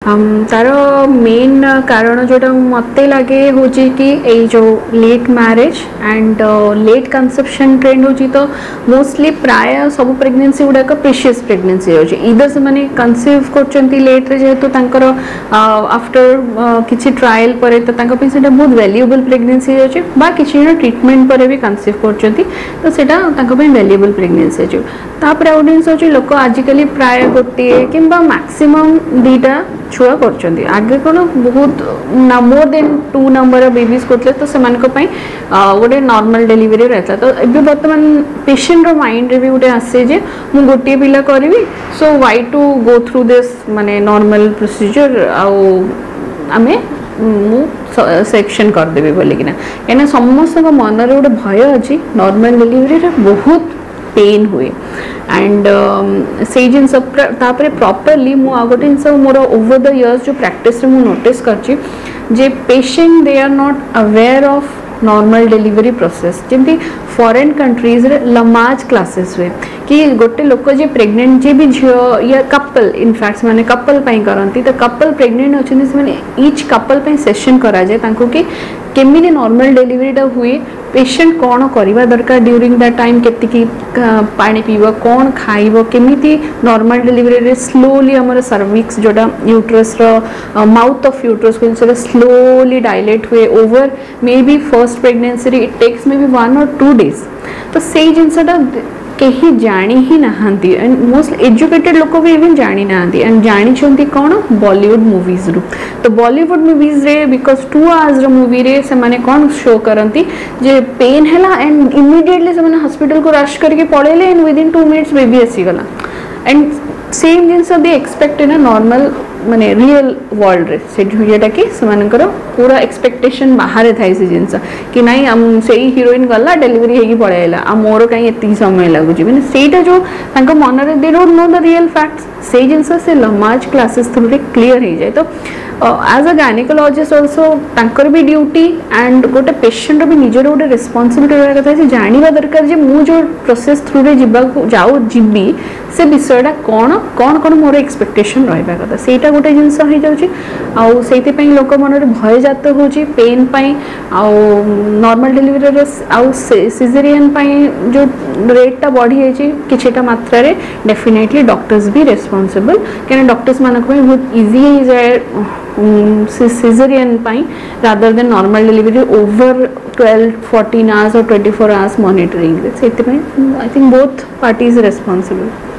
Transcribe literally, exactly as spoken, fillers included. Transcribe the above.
हम तार मेन कारण जोटा मत लगे हूँ कि ये जो late marriage and late conception trend हो तो मोस्टली प्राय सब प्रेगनेंसी गुड़ाक प्रीशियस प्रेगनेंसी हो इधर से माने कंसीव कर लेट रे जेहेतु तांकर आफ्टर किसी ट्रायल पर तो बहुत वैल्यूएबल प्रेगनेंसी हो बा किसी ट्रीटमेंट पर भी कंसीव कर तो सेटा वैल्यूएबल प्रेगनेंसी हो तापर आउ जिन हो लोक आजिकल प्राय गोटे कि मैक्सिमम दीटा छुआ कर आगे कौन बहुत more than two number babies करते तो से गोटे नॉर्मल डिलीवरी रहता तो ये बर्तमान पेशेंट माइंड रे भी गोटे आसे जे मु गोटे पिला करी so why to go through this माने नॉर्मल प्रोसीजर आउ आमे मु सेक्शन करदेवी बोलिकिना कहीं समस्त मन रे गोटे भय अच्छी नॉर्मल डिलीवरी रे बहुत पेन हुए एंड से जिन प्रॉपरली मु आ गोटे जिन मोर ओवर द इयर्स जो प्रैक्टिस रे मु नोटिस करची जे patient they are not aware of normal delivery process जमी फॉरेन कंट्रीज रे लमाज क्लासेस हुए कि गोटे लोक जे प्रेग्नेंट जे भी झील या कपल इनफैक्ट माने कपल पाई करती तो कपल प्रेग्नेंट अच्छे से ईच कपल पाई सेशन करा जाए तांको कि केमिति नॉर्मल डिलीवरीटा हुए पेशेंट कौन करवा दरकार ड्यूरिंग दैट टाइम केतिकी पानी पीब कौन खाइब केमिति नॉर्मल डिलीवरी रे स्लोली हमर सर्विक्स जोटा यूट्रस रो माउथ ऑफ यूट्रस को स्लोली डायलेट हुए over may be first pregnancy रे it takes may be one or two days तो से जिनसटा कहीं जानी ही नहांती एंड मोस्ट एजुकेटेड लोक भी इवन जानी नहांती एंड जानी कौन बॉलीवुड मूवीज रु तो बॉलीवुड मूवीज रे बिकॉज टू आवर्स रो मूवी रे से माने कौन शो करती जे पेन हैला एंड इमीडिएटली से माने हॉस्पिटल को रश करके पड़ेले and within two minutes baby आसीगला एंड सेम जिनस दे एक्सपेक्ट इन नॉर्मल माने रियल वर्ल्ड रे से जोटा कि सेमानकर पूरा एक्सपेक्टेशन बाहर थाई से जिनस कि नाई हम से हीरोइन गला डिलीवरी होगी पड़ेला आ मोर कहीं एति समय लगुच मैंने सेटा जो तांको मन रे they don't know the real facts से जिनस से लमाज क्लासेस थ्रू रे क्लियर हो जाए तो एज अ गायनिकोलॉजिस्ट ऑल्सो तांकर भी ड्यूटी एंड गोटे पेशेंट भी निजर गोटे रेस्पॉन्सिबिलिटी रहा कथा जानवा दरकार जे मु जो प्रोसेस थ्रू रे जिबा जाऊ जीबी से विषयटा कौन कौन कौन मोर एक्सपेक्टेशन रहा कथा सेटा गोटे जिनस हो जाउची आउ सेति पई लोक मन रे भय जात होची पेन पई आउ नॉर्मल डिलीवरी रे आउ सिजेरियन पई जो रेटटा बढ़ी जाइए किछटा मात्रा रे डेफिनेटली डॉक्टर्स भी रेस्पॉन्सिबल कहीं डॉक्टर्स मानक बहुत इजी हो जाए सिजेरियन पाई rather than normal delivery over twelve fourteen hours or twenty four hours monitoring से I think both parties responsible